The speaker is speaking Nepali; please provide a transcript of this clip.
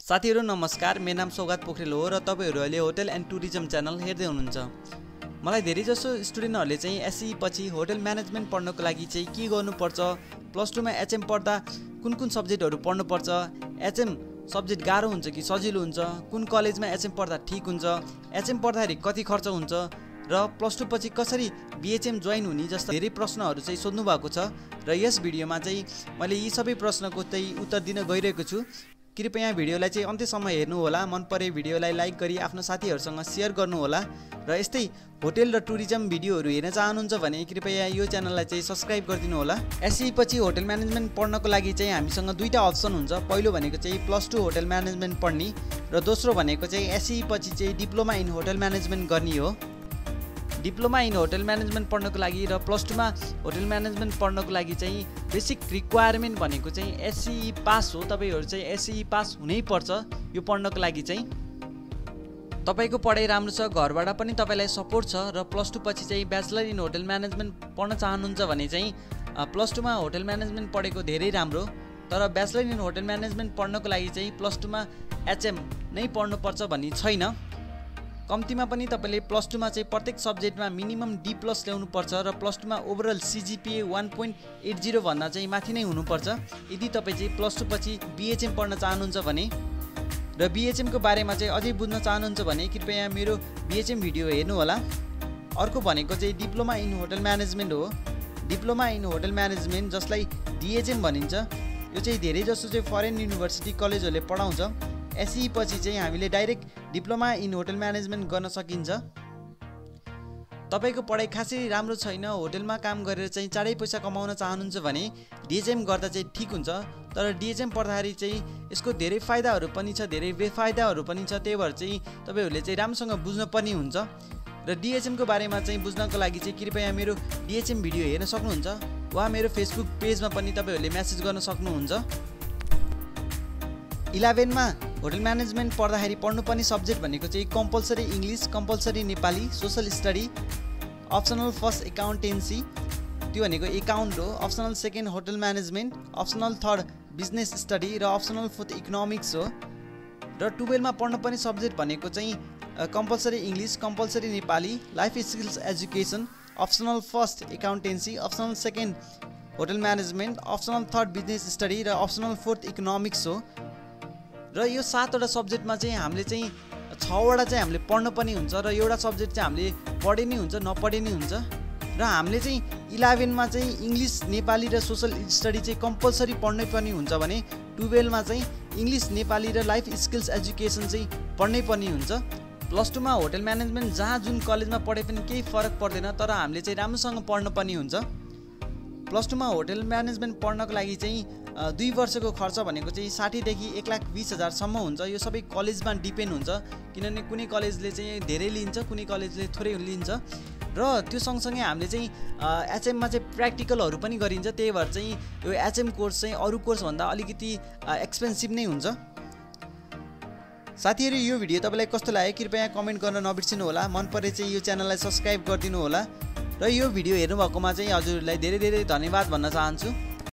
साथीहरु नमस्कार, मेरो नाम सौगात पोखरेल हो र तपाईहरु अहिले होटल एन्ड टुरिज्म च्यानल हेर्दै हुनुहुन्छ। मलाई धेरै जसो स्टुडेन्टहरुले चाहिँ एसई पछि होटल म्यानेजमेन्ट पढ्नको लागि चाहिँ के गर्नुपर्छ, प्लस 2 मा एचएम पढ्दा कुन सब्जेक्टहरु पढ्नुपर्छ, एचएम सब्जेक्ट गाह्रो हुन्छ कि सजिलो हुन्छ, कुन कलेजमा एचएम पढ्दा ठीक हुन्छ, एचएम पढ्दाखेरि कति खर्च हुन्छ र प्लस 2 पछि कसरी बीएचएम जोइन हुने जस्ता धेरै प्रश्नहरु चाहिँ सोध्नु भएको छ र यस भिडियोमा चाहिँ मैले यी सबै प्रश्नको चाहिँ उत्तर दिन गइरहेको छु। कृपया भिडियोलाई चाहिँ अन्त्यसम्म हेर्नु होला। मन परे भिडियोलाई लाइक गरी आफ्नो साथीहरुसँग शेयर गर्नु होला र यस्तै होटल र टुरिज्म भिडियोहरु हेर्न चाहनुहुन्छ भने कृपया यो च्यानललाई चाहिँ सब्स्क्राइब गरिदिनु होला। एसई पछि होटल म्यानेजमेन्ट पढ्नको लागि चाहिँ हामीसँग दुईटा अप्सन हुन्छ। पहिलो भनेको चाहिँ प्लस 2 होटल म्यानेजमेन्ट पढ्ने र दोस्रो भनेको चाहिँ एसई पछि चाहिँ डिप्लोमा इन होटल म्यानेजमेन्ट गर्ने हो। डिप्लोमा इन होटल म्यानेजमेन्ट पढ्नको लागि र प्लस 2 मा होटल म्यानेजमेन्ट पढ्नको लागि चाहिँ बेसिक रिक्वायरमेन्ट भनेको चाहिँ एसई पास हो। तपाईहरु चाहिँ एसई पास हुनै पर्छ यो पढ्नको लागि चाहिँ। तपाईको पढाइ राम्रो छ, घरबाट पनि तपाईलाई सपोर्ट छ र प्लस 2 पछि चाहिँ ब्याचलर इन होटल म्यानेजमेन्ट पढ्न चाहनुहुन्छ भने चाहिँ प्लस 2 मा होटल म्यानेजमेन्ट पढेको धेरै राम्रो। तर ब्याचलर इन होटल म्यानेजमेन्ट पढ्नको लागि चाहिँ प्लस 2 मा एचएम नै पढ्नुपर्छ भन्ने छैन। कम्तीमा पनि तपाईले प्लस 2 मा चाहिँ प्रत्येक सब्जेक्टमा मिनिमम डी प्लस ल्याउनु पर्छ र प्लस 2 मा ओभरअल सीजीपीए 1.80 भन्दा चाहिँ माथि नै हुनुपर्छ यदि तपाई चाहिँ प्लस 2 पछि बीएचएम पढ्न चाहनुहुन्छ भने। र बीएचएम को बारेमा चाहिँ अझै बुझ्न चाहनुहुन्छ भने कृपया मेरो बीएचएम भिडियो हेर्नु होला। अर्को भनेको चाहिँ डिप्लोमा इन होटल म्यानेजमेन्ट हो। डिप्लोमा इन होटल म्यानेजमेन्ट जसलाई डीएचएम भनिन्छ, यो चाहिँ धेरै जसो चाहिँ फरेन युनिभर्सिटी कलेजहरुले पढाउँछ। एसई पछि चाहिँ हामीले direct diploma in hotel management गर्न सकिन्छ। तपाईको पढाइ खासै राम्रो छैन, होटलमा काम गरेर चाहिँ चाँडै पैसा कमाउन चाहनुहुन्छ भने डीएचएम गर्दा चाहिँ ठीक हुन्छ। तर डीएचएम पढ्दाखेरि चाहिँ यसको धेरै फाइदाहरु पनि छ, धेरै बेफाइदाहरु पनि छ। त्यही भएर चाहिँ तपाईहरुले चाहिँ राम्रोसँग बुझ्न पर्ने हुन्छ। र डीएचएम को बारेमा चाहिँ बुझ्नको लागि चाहिँ कृपया मेरो डीएचएम भिडियो हेर्न सक्नुहुन्छ वा मेरो फेसबुक पेजमा पनि तपाईहरुले मेसेज गर्न सक्नुहुन्छ। 11 मा होटल म्यानेजमेन्ट पढ्दाखेरि पढ्नुपर्ने सब्जेक्ट भनेको चाहिँ compulsory English, compulsory Nepali, social study, optional first accountancy त्यो भनेको एकाउन्ट हो, optional second hotel management, optional third business study र अप्सनल फोर्थ इकोनोमिक्स हो। र 12 मा पढ्नुपर्ने सब्जेक्ट भनेको चाहिँ compulsory English, compulsory Nepali, life skills education, optional first accountancy, optional second hotel management, optional third business study र अप्सनल फोर्थ इकोनोमिक्स हो। र यो 7 वटा सब्जेक्टमा चाहिँ हामीले चाहिँ 6 वटा चाहिँ हामीले पढ्न पनि हुन्छ र एउटा सब्जेक्ट चाहिँ हामीले पढे नै हुन्छ, नपढे नै हुन्छ। र हामीले चाहिँ 11 मा चाहिँ इंग्लिश, नेपाली र सोशल स्टडी चाहिँ कम्पलसरी पढ्नै पनि हुन्छ भने 12 मा चाहिँ इंग्लिश, नेपाली र लाइफ स्किल्स एजुकेसन चाहिँ पढ्नै पनि हुन्छ। प्लस 2 मा होटल म्यानेजमेन्ट जहाँ जुन कलेजमा पढे पनि केही फरक पर्दैन, तर हामीले चाहिँ राम्रोसँग पढ्न पनि हुन्छ। प्लस 2 मा होटल म्यानेजमेन्ट पढ्नको लागि चाहिँ 2 वर्षको खर्च भनेको चाहिँ 60 देखि 1,20,000 सम्म हुन्छ। यो सबै कलेजमा डिपेन्ड हुन्छ, किनभने कुनै कलेजले चाहिँ धेरै लिन्छ, कुनै कलेजले थोरै लिन्छ। र त्यो सँगसँगै हामीले चाहिँ एचएम मा चाहिँ प्र्याक्टिकलहरु पनि गरिन्छ। त्यही भएर चाहिँ यो एचएम कोर्स चाहिँ अरु कोर्स भन्दा अलिकति एक्सपेन्सिभ नै हुन्छ। साथीहरु, यो भिडियो तपाईलाई कस्तो लाग्यो कृपया कमेन्ट गर्न नबिर्सिनु होला। मन परे चाहिँ यो च्यानललाई सब्स्क्राइब गरिदिनु होला र यो भिडियो हेर्नु भएकोमा चाहिँ हजुरहरुलाई धेरै धेरै धन्यवाद भन्न चाहन्छु।